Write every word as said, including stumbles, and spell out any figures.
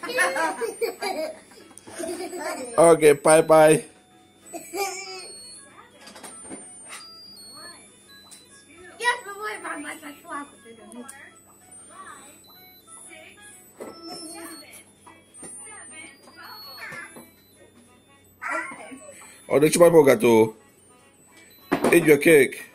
Okay, bye bye. Oh, deixa eu mais pro gato. Eat your cake.